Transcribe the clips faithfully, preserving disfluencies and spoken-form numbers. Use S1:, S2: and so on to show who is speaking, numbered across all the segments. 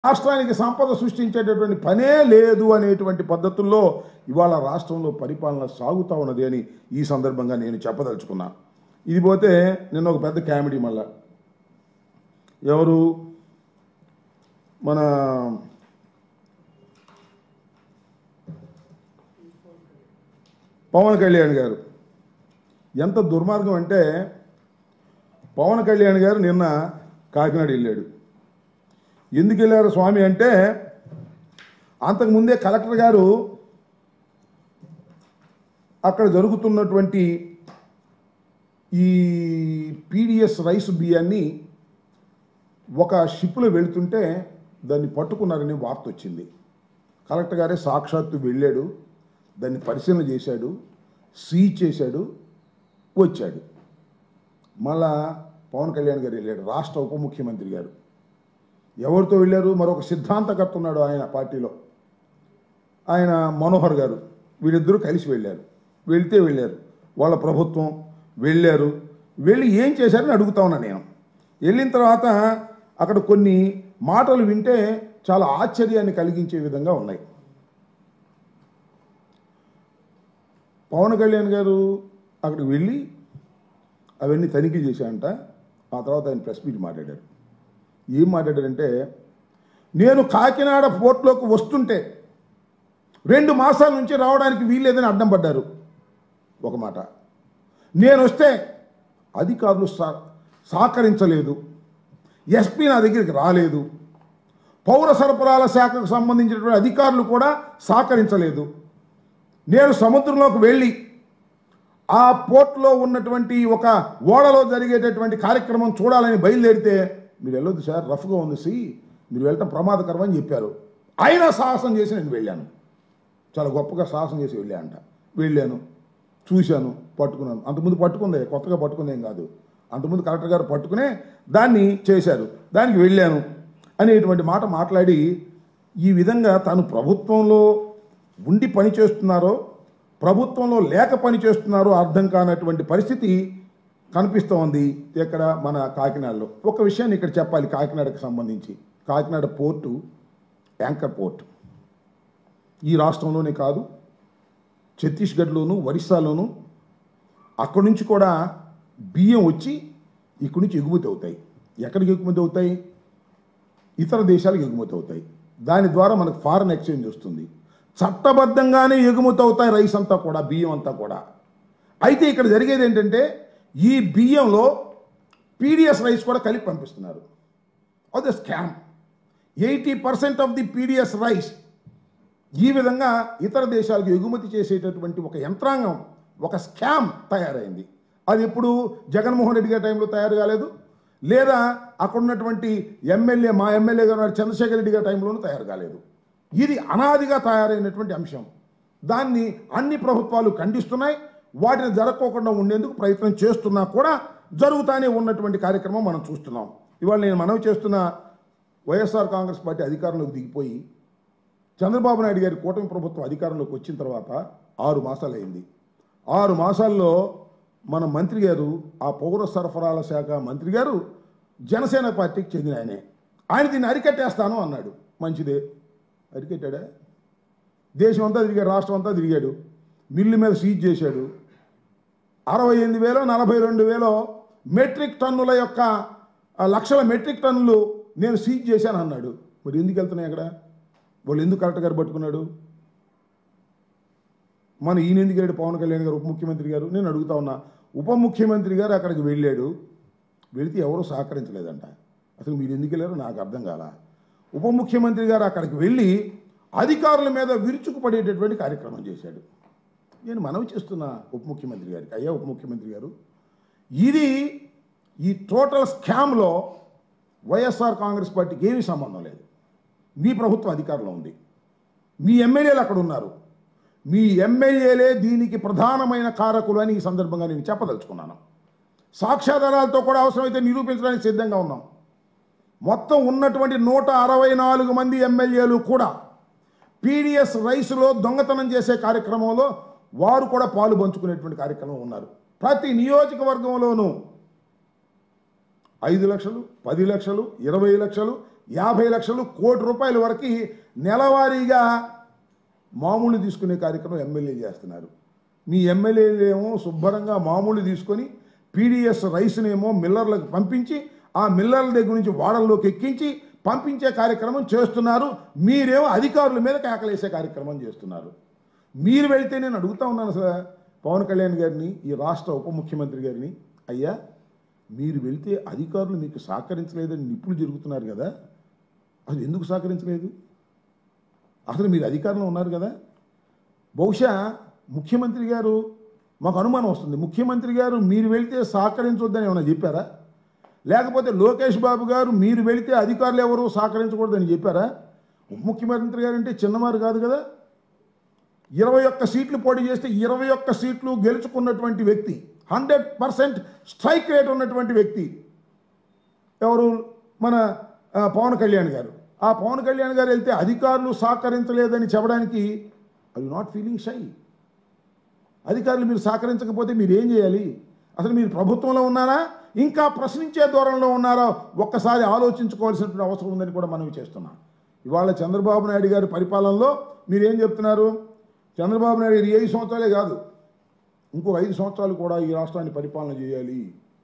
S1: రాష్ట్రానికి సంపద సృష్టించేటటువంటి పనే లేదు అనేటువంటి పద్ధతుల్లో ఇవాళ రాష్ట్రంలో పరిపాలన సాగుతూ ఉన్నది అని ఈ సందర్భంగా నేను చెప్పదలుచుకున్నా. ఇది పోతే నిన్న ఒక పెద్ద కామెడీ మళ్ళా ఎవరు మన పవన్ కళ్యాణ్ గారు ఎంత దుర్మార్గం అంటే పవన్ కళ్యాణ్ గారు నిన్న కాకినాడ వెళ్ళాడు. ఎందుకు వెళ్ళారు స్వామి అంటే అంతకుముందే కలెక్టర్ గారు అక్కడ జరుగుతున్నటువంటి ఈ పీడిఎస్ రైస్ బియ్యాన్ని ఒక షిప్లో వెళుతుంటే దాన్ని పట్టుకున్నారని వార్త వచ్చింది. కలెక్టర్ గారే సాక్షాత్తు వెళ్ళాడు, దాన్ని పరిశీలన చేశాడు, సీజ్ చేశాడు, వచ్చాడు. మళ్ళా పవన్ కళ్యాణ్ గారు వెళ్ళాడు, రాష్ట్ర ఉప ముఖ్యమంత్రి గారు. ఎవరితో వెళ్ళారు? మరొక సిద్ధాంతకర్త ఉన్నాడు ఆయన పార్టీలో, ఆయన మనోహర్ గారు. వీళ్ళిద్దరూ కలిసి వెళ్ళారు. వెళ్తే వెళ్ళారు వాళ్ళ ప్రభుత్వం వెళ్ళారు. వెళ్ళి ఏం చేశారని అడుగుతా ఉన్నా నేను. వెళ్ళిన తర్వాత అక్కడ కొన్ని మాటలు వింటే చాలా ఆశ్చర్యాన్ని కలిగించే విధంగా ఉన్నాయి. పవన్ కళ్యాణ్ గారు అక్కడికి వెళ్ళి అవన్నీ తనిఖీ చేశారంట. ఆ తర్వాత ఆయన ప్రెస్ మీట్ మాట్లాడారు. ఏం మాట్లాడారంటే, నేను కాకినాడ పోర్ట్లోకి వస్తుంటే రెండు మాసాల నుంచి రావడానికి వీల్లేదని అడ్డం పడ్డారు ఒక మాట. నేను వస్తే అధికారులు సహకరించలేదు, ఎస్పీ నా దగ్గరికి రాలేదు, పౌర సరఫరాల శాఖకు సంబంధించినటువంటి అధికారులు కూడా సహకరించలేదు. నేను సముద్రంలోకి వెళ్ళి ఆ పోర్ట్లో ఉన్నటువంటి ఒక ఓడలో జరిగేటటువంటి కార్యక్రమం చూడాలని బయలుదేరితే మీరు వెళ్ళొద్దు సార్, రఫ్గా ఉంది సి, మీరు వెళ్ళటం ప్రమాదకరం అని చెప్పారు. అయినా సాహసం చేసి నేను వెళ్ళాను. చాలా గొప్పగా సాహసం చేసి వెళ్ళానంట. వెళ్ళాను, చూశాను, పట్టుకున్నాను. అంతకుముందు పట్టుకుందే, కొత్తగా పట్టుకుందేం కాదు. అంతకుముందు కలెక్టర్ గారు పట్టుకునే దాన్ని చేశారు, దానికి వెళ్ళాను అనేటువంటి మాట మాట్లాడి ఈ విధంగా తాను ప్రభుత్వంలో ఉండి పని చేస్తున్నారో ప్రభుత్వంలో లేక పని చేస్తున్నారో అర్థం కానటువంటి పరిస్థితి కనిపిస్తూ ఉంది ఇక్కడ మన కాకినాడలో. ఒక విషయాన్ని ఇక్కడ చెప్పాలి కాకినాడకు సంబంధించి. Kakinada port anchor port. ఈ రాష్ట్రంలోనే కాదు, ఛత్తీస్గఢ్లోను, ఒరిస్సాలోను అక్కడి నుంచి కూడా బియ్యం వచ్చి ఇక్కడి నుంచి ఎగుమతి అవుతాయి. ఎక్కడికి ఎగుమతి అవుతాయి? ఇతర దేశాలకు ఎగుమతి అవుతాయి. దాని ద్వారా మనకు ఫారెన్ ఎక్స్చేంజ్ వస్తుంది. చట్టబద్ధంగానే ఎగుమతి అవుతాయి రైస్ అంతా కూడా, బియ్యం అంతా కూడా. అయితే ఇక్కడ జరిగేది ఏంటంటే ఈ బియ్యంలో పీడిఎస్ రైస్ కూడా కలిపి పంపిస్తున్నారు. అది scam. Eighty percent of the PDS rice ఈ విధంగా ఇతర దేశాలకు ఎగుమతి చేసేటటువంటి ఒక యంత్రాంగం, ఒక స్కామ్ తయారైంది. అది ఎప్పుడు జగన్మోహన్ రెడ్డి గారి టైంలో తయారు కాలేదు, లేదా అక్కడ ఉన్నటువంటి ఎమ్మెల్యే మా ఎమ్మెల్యే గారు చంద్రశేఖర్ రెడ్డి గారి టైంలోనూ తయారు కాలేదు. ఇది అనాదిగా తయారైనటువంటి అంశం. దాన్ని అన్ని ప్రభుత్వాలు ఖండిస్తున్నాయి. వాటిని జరగకోకుండా ఉండేందుకు ప్రయత్నం చేస్తున్నా కూడా జరుగుతూనే ఉన్నటువంటి కార్యక్రమం మనం చూస్తున్నాం. ఇవాళ నేను మనవి చేస్తున్న వైఎస్ఆర్ కాంగ్రెస్ పార్టీ అధికారంలోకి దిగిపోయి చంద్రబాబు నాయుడు గారి కూటమి ప్రభుత్వం అధికారంలోకి వచ్చిన తర్వాత ఆరు మాసాలు అయింది. ఆరు మాసాల్లో మన మంత్రి గారు, ఆ పౌర సరఫరాల శాఖ మంత్రి గారు జనసేన పార్టీకి చెందిన ఆయనే. ఆయన దీన్ని అరికట్టేస్తాను అన్నాడు. మంచిదే, అరికట్టాడా? దేశం అంతా తిరిగాడు, రాష్ట్రం అంతా తిరిగాడు, మిల్లు మీద సీజ్ చేశాడు. అరవై ఎనిమిది వేలో నలభై రెండు వేలో మెట్రిక్ టన్నుల యొక్క లక్షల మెట్రిక్ టన్నులు నేను సీజ్ చేశాను అన్నాడు. మరి ఎందుకు వెళ్తున్నాయి అక్కడ? వాళ్ళు ఎందుకు కలెక్టర్ గారు పట్టుకున్నాడు? మన ఈయన ఎందుకు వెళ్ళాడు? పవన్ కళ్యాణ్ గారు ఉప ముఖ్యమంత్రి గారు. నేను అడుగుతా ఉన్నా, ఉప ముఖ్యమంత్రి గారు అక్కడికి వెళ్ళాడు, వెళితే ఎవరూ సహకరించలేదంట. అసలు మీరు ఎందుకు వెళ్ళారో నాకు అర్థం కాల. ఉప ముఖ్యమంత్రి గారు అక్కడికి వెళ్ళి అధికారుల మీద విరుచుకుపడేటటువంటి కార్యక్రమం చేశాడు. నేను మనవి చేస్తున్నా ఉప ముఖ్యమంత్రి గారికి, అయ్యా ఉప ముఖ్యమంత్రి గారు, ఇది ఈ టోటల్ స్కామ్లో వైఎస్ఆర్ కాంగ్రెస్ పార్టీకి ఏమీ సంబంధం లేదు. మీ ప్రభుత్వం అధికారంలో ఉంది, మీ ఎమ్మెల్యేలు అక్కడ ఉన్నారు, మీ ఎమ్మెల్యేలే దీనికి ప్రధానమైన కారకులు అని ఈ సందర్భంగా నేను చెప్పదలుచుకున్నాను. సాక్ష్యాధారాలతో కూడా అవసరమైతే నిరూపించడానికి సిద్ధంగా ఉన్నాం. మొత్తం ఉన్నటువంటి నూట అరవై నాలుగు మంది ఎమ్మెల్యేలు కూడా పీడిఎస్ రైస్లో దొంగతనం చేసే కార్యక్రమంలో వారు కూడా పాలు పంచుకునేటువంటి కార్యక్రమం ఉన్నారు. ప్రతి నియోజకవర్గంలోనూ ఐదు లక్షలు, పది లక్షలు, ఇరవై లక్షలు, యాభై లక్షలు కోటి రూపాయల వరకు నెలవారీగా మామూలు తీసుకునే కార్యక్రమం ఎమ్మెల్యే చేస్తున్నారు. మీ ఎమ్మెల్యేలు ఏమో శుభ్రంగా మామూలు తీసుకొని పీడిఎస్ రైస్నేమో మిల్లర్లకు పంపించి ఆ మిల్లర్ల దగ్గర నుంచి వాడల్లోకి ఎక్కించి పంపించే కార్యక్రమం చేస్తున్నారు. మీరేమో అధికారుల మీద కేకలేసే కార్యక్రమం చేస్తున్నారు. మీరు వెళ్తే నేను అడుగుతా ఉన్నాను సార్ పవన్ కళ్యాణ్ గారిని, ఈ రాష్ట్ర ఉప ముఖ్యమంత్రి గారిని, అయ్యా మీరు వెళ్తే అధికారులు మీకు సహకరించలేదని నిప్పులు జరుగుతున్నారు కదా, అసలు ఎందుకు సహకరించలేదు? అసలు మీరు అధికారంలో ఉన్నారు కదా. బహుశా ముఖ్యమంత్రి గారు, మాకు అనుమానం వస్తుంది, ముఖ్యమంత్రి గారు మీరు వెళ్తే సహకరించొద్దని ఏమైనా చెప్పారా? లేకపోతే లోకేష్ బాబు గారు మీరు వెళితే అధికారులు ఎవరు సహకరించకూడదని చెప్పారా? ఉప ముఖ్యమంత్రి గారు అంటే చిన్నవారు కాదు కదా. ఇరవై ఒక్క సీట్లు పోటీ చేస్తే ఇరవై ఒక్క సీట్లు గెలుచుకున్నటువంటి వ్యక్తి, హండ్రెడ్ పర్సెంట్ స్ట్రైక్ రేట్ ఉన్నటువంటి వ్యక్తి ఎవరు? మన పవన్ కళ్యాణ్ గారు. ఆ పవన్ కళ్యాణ్ గారు వెళ్తే అధికారులు సహకరించలేదని చెప్పడానికి ఐ నాట్ ఫీలింగ్ షై. అధికారులు మీరు సహకరించకపోతే మీరు ఏం చేయాలి? అసలు మీరు ప్రభుత్వంలో ఉన్నారా, ఇంకా ప్రశ్నించే ధోరణిలో ఉన్నారా? ఒక్కసారి ఆలోచించుకోవాల్సినటువంటి అవసరం ఉందని కూడా మనం చేస్తున్నాం. ఇవాళ చంద్రబాబు నాయుడు గారి పరిపాలనలో మీరేం చెప్తున్నారు? చంద్రబాబు నాయుడు గారు ఐదు సంవత్సరాలే కాదు, ఇంకో ఐదు సంవత్సరాలు కూడా ఈ రాష్ట్రాన్ని పరిపాలన చేయాలి,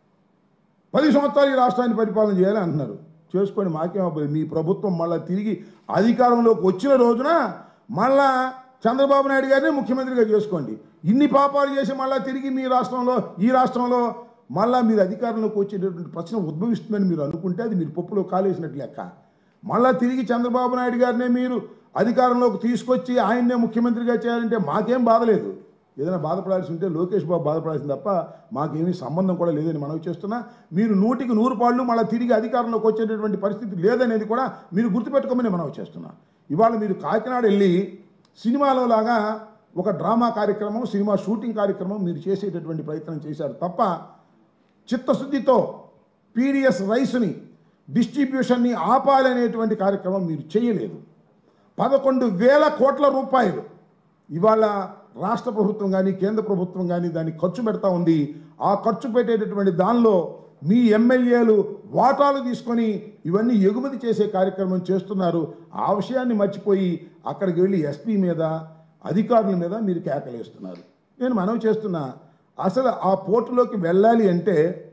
S1: పది సంవత్సరాలు ఈ రాష్ట్రాన్ని పరిపాలన చేయాలి అంటున్నారు. చేసుకొని మాకేమవుతుంది? మీ ప్రభుత్వం మళ్ళీ తిరిగి అధికారంలోకి వచ్చిన రోజున మళ్ళా చంద్రబాబు నాయుడు గారిని ముఖ్యమంత్రిగా చేసుకోండి. ఇన్ని పాపాలు చేసి మళ్ళీ తిరిగి మీ రాష్ట్రంలో ఈ రాష్ట్రంలో మళ్ళీ మీరు అధికారంలోకి వచ్చేటటువంటి ప్రశ్న ఉద్భవిస్తుందని మీరు అనుకుంటే అది మీరు పప్పులో కాలేసినట్లు లెక్క. మళ్ళీ తిరిగి చంద్రబాబు నాయుడు గారినే మీరు అధికారంలోకి తీసుకొచ్చి ఆయన్నే ముఖ్యమంత్రిగా చేయాలంటే మాకేం బాధలేదు. ఏదైనా బాధపడాల్సి ఉంటే లోకేష్ బాబు బాధపడాల్సింది తప్ప మాకేమీ సంబంధం కూడా లేదని మనవి చేస్తున్నా. మీరు నూటికి నూరు పాళ్ళు మళ్ళీ తిరిగి అధికారంలోకి వచ్చేటటువంటి పరిస్థితి లేదనేది కూడా మీరు గుర్తుపెట్టుకోమని మనవి చేస్తున్నా. ఇవాళ మీరు కాకినాడ వెళ్ళి సినిమాలో లాగా ఒక డ్రామా కార్యక్రమం, సినిమా షూటింగ్ కార్యక్రమం మీరు చేసేటటువంటి ప్రయత్నం చేశారు తప్ప చిత్తశుద్ధితో పీడిఎస్ రైస్ని డిస్ట్రిబ్యూషన్ని ఆపాలనేటువంటి కార్యక్రమం మీరు చేయలేదు. పదకొండు వేల కోట్ల రూపాయలు ఇవాళ రాష్ట్ర ప్రభుత్వం కానీ కేంద్ర ప్రభుత్వం కానీ దాన్ని ఖర్చు పెడతా ఉంది. ఆ ఖర్చు పెట్టేటటువంటి దానిలో మీ ఎమ్మెల్యేలు వాటాలు తీసుకొని ఇవన్నీ ఎగుమతి చేసే కార్యక్రమం చేస్తున్నారు. ఆ విషయాన్ని మర్చిపోయి అక్కడికి వెళ్ళి ఎస్పీ మీద అధికారుల మీద మీరు కేకలేస్తున్నారు. నేను మనవి చేస్తున్నా, అసలు ఆ పోర్టులోకి వెళ్ళాలి అంటే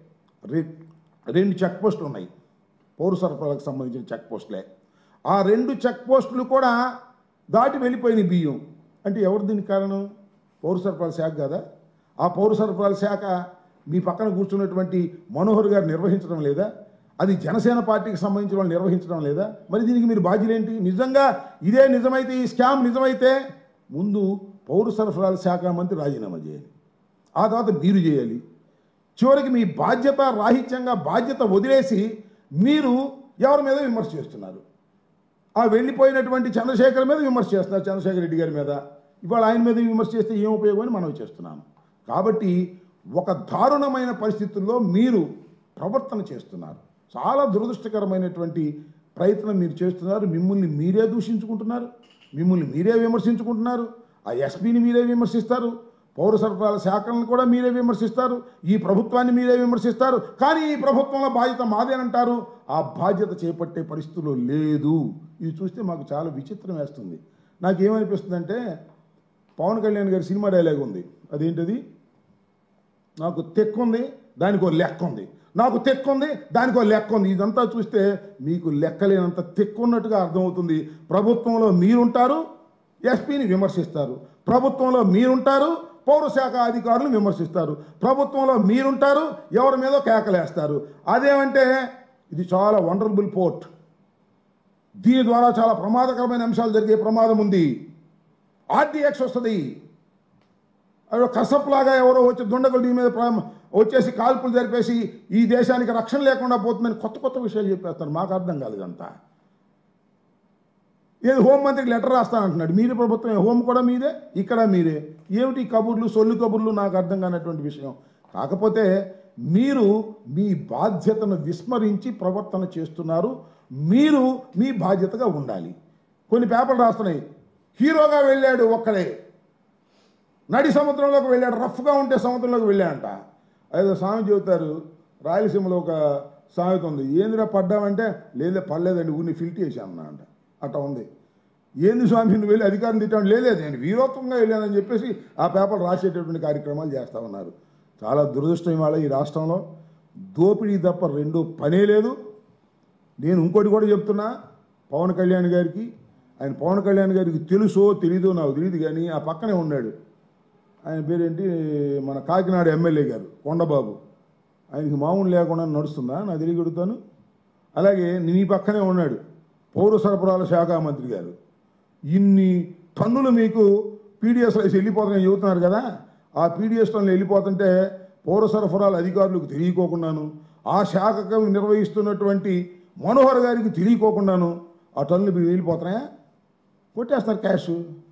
S1: రెండు చెక్ పోస్టులు ఉన్నాయి, పౌర సరఫరాలకు సంబంధించిన చెక్ పోస్టులే. ఆ రెండు చెక్ పోస్టులు కూడా దాటి వెళ్ళిపోయినాయి బియ్యం అంటే ఎవరు దీనికి కారణం? పౌర సరఫరాల శాఖ కదా. ఆ పౌర సరఫరాల శాఖ మీ పక్కన కూర్చున్నటువంటి మనోహర్ గారు నిర్వహించడం లేదా? అది జనసేన పార్టీకి సంబంధించిన వాళ్ళు నిర్వహించడం లేదా? మరి దీనికి మీరు బాధ్యులేంటి? నిజంగా ఇదే నిజమైతే, ఈ స్కామ్ నిజమైతే ముందు పౌర సరఫరాల శాఖ మంత్రి రాజీనామా చేయాలి, ఆ తర్వాత మీరు చేయాలి. చివరికి మీ బాధ్యత రాహిత్యంగా బాధ్యత వదిలేసి మీరు ఎవరి మీద విమర్శ చేస్తున్నారు? ఆ వెళ్ళిపోయినటువంటి చంద్రశేఖర్ మీద విమర్శ చేస్తున్నారు, చంద్రశేఖర్ రెడ్డి గారి మీద. ఇవాళ ఆయన మీద విమర్శ చేస్తే ఏం ఉపయోగం అని మనం చేస్తున్నాము. కాబట్టి ఒక దారుణమైన పరిస్థితుల్లో మీరు ప్రవర్తన చేస్తున్నారు. చాలా దురదృష్టకరమైనటువంటి ప్రయత్నం మీరు చేస్తున్నారు. మిమ్మల్ని మీరే దూషించుకుంటున్నారు, మిమ్మల్ని మీరే విమర్శించుకుంటున్నారు. ఆ ఎస్పీని మీరే విమర్శిస్తారు, పౌర సరఫరాల శాఖలను కూడా మీరే విమర్శిస్తారు, ఈ ప్రభుత్వాన్ని మీరే విమర్శిస్తారు. కానీ ఈ ప్రభుత్వంలో బాధ్యత మాదేనంటారు. ఆ బాధ్యత చేపట్టే పరిస్థితులు లేదు. ఇది చూస్తే మాకు చాలా విచిత్రం వేస్తుంది. నాకేమనిపిస్తుందంటే పవన్ కళ్యాణ్ గారి సినిమా డైలాగ్ ఉంది, అదేంటది? నాకు తెక్కుంది దానికో లెక్క ఉంది, నాకు తెక్కుంది దానికో లెక్క ఉంది. ఇదంతా చూస్తే మీకు లెక్కలేనంత తెక్కున్నట్టుగా అర్థమవుతుంది. ప్రభుత్వంలో మీరుంటారు, ఎస్పీని విమర్శిస్తారు. ప్రభుత్వంలో మీరుంటారు, పౌరశాఖ అధికారులు విమర్శిస్తారు. ప్రభుత్వంలో మీరుంటారు, ఎవరి మీదో కేకలేస్తారు. అదేమంటే ఇది చాలా వండర్ఫుల్ పోర్ట్, దీని ద్వారా చాలా ప్రమాదకరమైన అంశాలు జరిగే ప్రమాదం ఉంది, ఆర్డీఎక్స్ వస్తుంది, అవి కసప్లాగా ఎవరో వచ్చి దుండగులు దీని మీద వచ్చేసి కాల్పులు జరిపేసి ఈ దేశానికి రక్షణ లేకుండా పోతుందని కొత్త కొత్త విషయాలు చెప్పేస్తారు. మాకు అర్థం కాదు ఇదంతా. ఏది హోంమంత్రికి లెటర్ రాస్తానంటున్నాడు, మీరే ప్రభుత్వం, హోం కూడా మీదే, ఇక్కడ మీరే. ఏమిటి కబుర్లు, సొల్లు కబుర్లు? నాకు అర్థం కానటువంటి విషయం. కాకపోతే మీరు మీ బాధ్యతను విస్మరించి ప్రవర్తన చేస్తున్నారు. మీరు మీ బాధ్యతగా ఉండాలి. కొన్ని పేపర్లు రాస్తున్నాయి, హీరోగా వెళ్ళాడు ఒక్కడే, నడి సముద్రంలోకి వెళ్ళాడు, రఫ్గా ఉంటే సముద్రంలోకి వెళ్ళాడంట. ఏదో స్వామి చెబుతారు, రాయలసీమలో ఒక సామెత ఉంది, ఏందిరా పడ్డామంటే లేదే పడలేదండి ఊరిని ఫిల్ట్ చేశాను అంట. అట్లా ఉంది. ఏంది స్వామి నువ్వు వెళ్ళి అధికారం తిట్టాను, లేదు నేను వీరోత్వంగా వెళ్ళానని చెప్పేసి ఆ పేపర్ రాసేటటువంటి కార్యక్రమాలు చేస్తూ ఉన్నారు. చాలా దురదృష్టం ఇవాళ ఈ రాష్ట్రంలో దోపిడీ తప్ప రెండో పనే లేదు. నేను ఇంకోటి కూడా చెప్తున్నా పవన్ కళ్యాణ్ గారికి, ఆయన పవన్ కళ్యాణ్ గారికి తెలుసో తెలీదో నాకు తెలియదు కానీ ఆ పక్కనే ఉన్నాడు ఆయన పేరేంటి, మన కాకినాడ ఎమ్మెల్యే గారు కొండబాబు, ఆయనకి మామూలు లేకుండా నడుస్తుందా నాకు తెలియగలుగుతాను. అలాగే నీ పక్కనే ఉన్నాడు పౌర సరఫరాల శాఖ మంత్రి గారు. ఇన్ని టన్నులు మీకు పీడిఎస్ రైస్ వెళ్ళిపోతున్నాయని చెబుతున్నారు కదా, ఆ పీడిఎస్ టన్నులు వెళ్ళిపోతుంటే పౌర సరఫరాల అధికారులకు తెలియకోకుండాను, ఆ శాఖకు నిర్వహిస్తున్నటువంటి మనోహర్ గారికి తెలియకోకుండాను ఆ టన్నులు మీరు వెళ్ళిపోతున్నాయా? కొట్టేస్తున్నారు, క్యాష్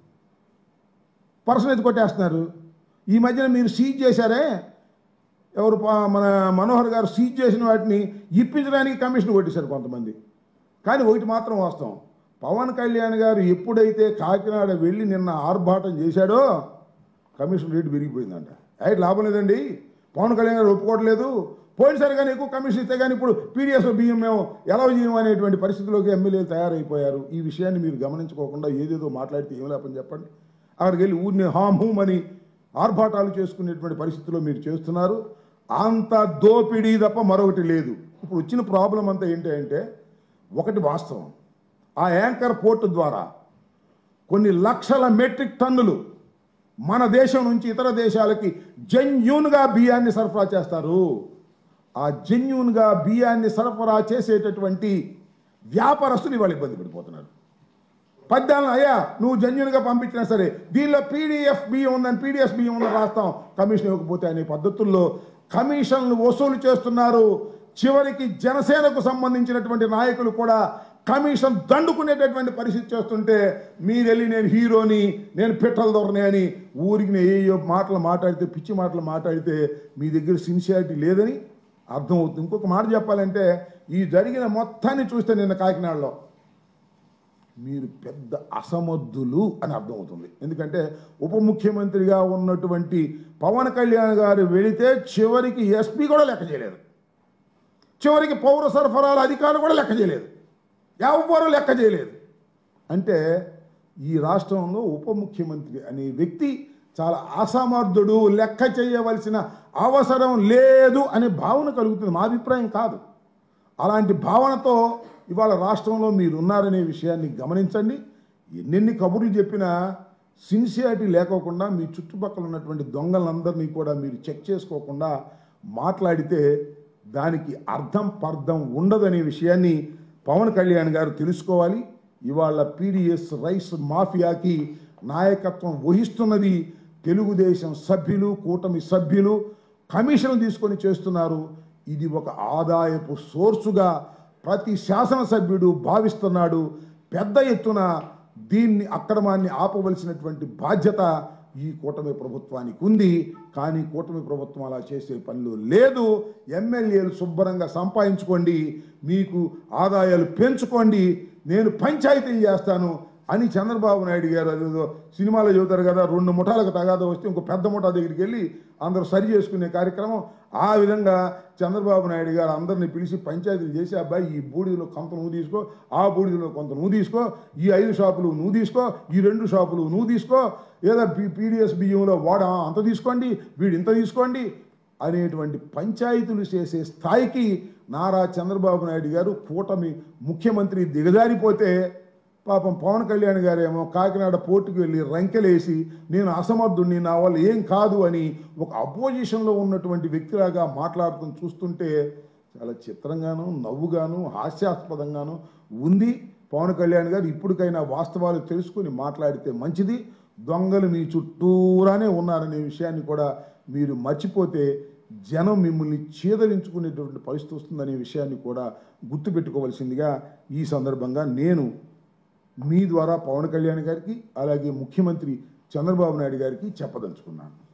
S1: పర్సన్ అయితే కొట్టేస్తున్నారు. ఈ మధ్యన మీరు సీజ్ చేశారే, ఎవరు మన మనోహర్ గారు సీజ్ చేసిన వాటిని ఇప్పించడానికి కమిషన్ కొట్టేశారు కొంతమంది. కానీ ఒకటి మాత్రం వాస్తవం, పవన్ కళ్యాణ్ గారు ఎప్పుడైతే కాకినాడ వెళ్ళి నిన్న ఆర్భాటం చేశాడో కమిషన్ రేటు పెరిగిపోయిందంట. అయితే లాభం లేదండి, పవన్ కళ్యాణ్ గారు ఒప్పుకోవట్లేదు, పోయినసారి కానీ ఎక్కువ కమిషన్ ఇస్తే కానీ ఇప్పుడు పీడిఎస్ బియ్యం మేము ఎలా చేయము అనేటువంటి పరిస్థితిలోకి ఎమ్మెల్యేలు తయారైపోయారు. ఈ విషయాన్ని మీరు గమనించుకోకుండా ఏదేదో మాట్లాడితే ఏం లేపని చెప్పండి. అక్కడికి వెళ్ళి ఊరిని హామ్ హూమ్ అని ఆర్భాటాలు చేసుకునేటువంటి పరిస్థితిలో మీరు చేస్తున్నారు. అంత దోపిడీ తప్ప మరొకటి లేదు. ఇప్పుడు వచ్చిన ప్రాబ్లం అంతా ఏంటి అంటే, ఒకటి వాస్తవం, ఆ యాంకర్ పోర్టు ద్వారా కొన్ని లక్షల మెట్రిక్ టన్నులు మన దేశం నుంచి ఇతర దేశాలకి జెన్యూన్గా బియ్యాన్ని సరఫరా చేస్తారు. ఆ జెన్యూన్గా బియ్యాన్ని సరఫరా చేసేటటువంటి వ్యాపారస్తులు ఇవాళ ఇబ్బంది పడిపోతున్నారు. పద్దాలను అయ్యా నువ్వు జెన్యూన్గా పంపించినా సరే దీనిలో పీడిఎఫ్ బియ్యం ఉందని పీడిఎస్ బియ్యం ఉందని రాస్తాం, కమిషన్ ఇవ్వకపోతే అనే పద్ధతుల్లో కమిషన్లు వసూలు చేస్తున్నారు. చివరికి జనసేనకు సంబంధించినటువంటి నాయకులు కూడా కమిషన్ దండుకునేటటువంటి పరిస్థితి చేస్తుంటే మీరు వెళ్ళి నేను హీరోని, నేను పిట్టల దొరని అని ఊరికి ఏ మాటలు మాట్లాడితే, పిచ్చి మాటలు మాట్లాడితే మీ దగ్గర సిన్సియారిటీ లేదని అర్థమవుతుంది. ఇంకొక మాట చెప్పాలంటే, ఈ జరిగిన మొత్తాన్ని చూస్తే నిన్న కాకినాడలో మీరు పెద్ద అసమర్థులు అని అర్థమవుతుంది. ఎందుకంటే ఉప ముఖ్యమంత్రిగా ఉన్నటువంటి పవన్ కళ్యాణ్ గారు వెళితే చివరికి ఎస్పీ కూడా లెక్క చేయలేదు, చివరికి పౌర సరఫరాల అధికారులు కూడా లెక్క చేయలేదు, ఎవ్వరూ లెక్క చేయలేదు. అంటే ఈ రాష్ట్రంలో ఉప ముఖ్యమంత్రి అనే వ్యక్తి చాలా అసమర్థుడు, లెక్క చేయవలసిన అవసరం లేదు అనే భావన కలుగుతుంది. మా అభిప్రాయం కాదు. అలాంటి భావనతో ఇవాళ రాష్ట్రంలో మీరు ఉన్నారనే విషయాన్ని గమనించండి. ఎన్నెన్ని కబుర్లు చెప్పినా సిన్సియారిటీ లేకోకుండా మీ చుట్టుపక్కల ఉన్నటువంటి దొంగలందరినీ కూడా మీరు చెక్ చేసుకోకుండా మాట్లాడితే దానికి అర్థం పర్థం ఉండదనే విషయాన్ని పవన్ కళ్యాణ్ గారు తెలుసుకోవాలి. ఇవాళ పీడిఎస్ రైస్ మాఫియాకి నాయకత్వం వహిస్తున్నది తెలుగుదేశం సభ్యులు, కూటమి సభ్యులు కమిషన్ తీసుకొని చేస్తున్నారు. ఇది ఒక ఆదాయపు సోర్సుగా ప్రతి శాసనసభ్యుడు భావిస్తున్నాడు. పెద్ద ఎత్తున దీన్ని అక్రమాన్ని ఆపవలసినటువంటి బాధ్యత ఈ కూటమి ప్రభుత్వానికి ఉంది. కానీ కూటమి ప్రభుత్వం అలా చేసే పనులు లేదు. ఎమ్మెల్యేలు శుభ్రంగా సంపాదించుకోండి, మీకు ఆదాయాలు పెంచుకోండి, నేను పంచాయతీలు చేస్తాను అని చంద్రబాబు నాయుడు గారు అదేదో సినిమాలో చెబుతారు కదా, రెండు ముఠాలకు తగాదా వస్తే ఇంకో పెద్ద ముఠా దగ్గరికి వెళ్ళి అందరూ సరి చేసుకునే కార్యక్రమం. ఆ విధంగా చంద్రబాబు నాయుడు గారు అందరినీ పిలిచి పంచాయతీలు చేసి, అబ్బాయి ఈ బూడిదలో కొంత నువ్వు తీసుకో, ఆ బూడిదలో కొంత నువ్వు తీసుకో, ఈ ఐదు షాపులు నువ్వు తీసుకో, ఈ రెండు షాపులు నువ్వు తీసుకో, ఏదో పీ పీడిఎస్ బియ్యంలో వాడ అంత తీసుకోండి, వీడు ఇంత తీసుకోండి అనేటువంటి పంచాయతీలు చేసే స్థాయికి నారా చంద్రబాబు నాయుడు గారు కూటమి ముఖ్యమంత్రి దిగజారిపోతే, పాపం పవన్ కళ్యాణ్ గారేమో కాకినాడ పోర్టుకు వెళ్ళి రంకెలేసి నేను అసమర్థుడిని, నా వల్ల ఏం కాదు అని ఒక అపోజిషన్లో ఉన్నటువంటి వ్యక్తిలాగా మాట్లాడుతూ చూస్తుంటే చాలా చిత్రంగాను, నవ్వుగాను, హాస్యాస్పదంగాను ఉంది. పవన్ కళ్యాణ్ గారు ఇప్పటికైనా వాస్తవాలు తెలుసుకుని మాట్లాడితే మంచిది. దొంగలు మీ చుట్టూరానే ఉన్నారనే విషయాన్ని కూడా మీరు మర్చిపోతే జనం మిమ్మల్ని చీదరించుకునేటువంటి పరిస్థితి వస్తుందనే విషయాన్ని కూడా గుర్తుపెట్టుకోవాల్సిందిగా ఈ సందర్భంగా నేను మీ ద్వారా పవన్ కళ్యాణ్ గారికి అలాగే ముఖ్యమంత్రి చంద్రబాబు నాయుడు గారికి చెప్పదలుచుకున్నాను.